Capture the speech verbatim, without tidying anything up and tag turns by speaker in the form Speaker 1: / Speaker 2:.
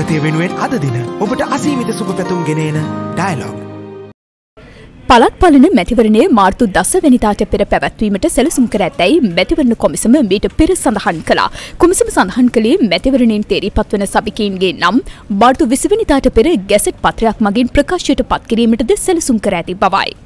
Speaker 1: ජනතාව වෙනුවෙන් අද දින ඔබට අසීමිත සුබ පැතුම් ගෙනෙන ඩයලොග්.
Speaker 2: පළාත් පාලන මැතිවරණයේ මාර්තු දස වෙනිදාට පෙර පැවැත්වීමට සැලසුම් කර ඇතැයි මැතිවරණ කොමිසම මීට පෙර සඳහන් කළා. කොමිසම සඳහන් කළේ මැතිවරණයෙන් තේරීපත් වන සභිකයින්ගේ නම් මාර්තු විසි වෙනිදාට පෙර ගැසට් පත්‍රයක් මගින් ප්‍රකාශයට පත් කිරීමටද සැලසුම් කර ඇති බවයි.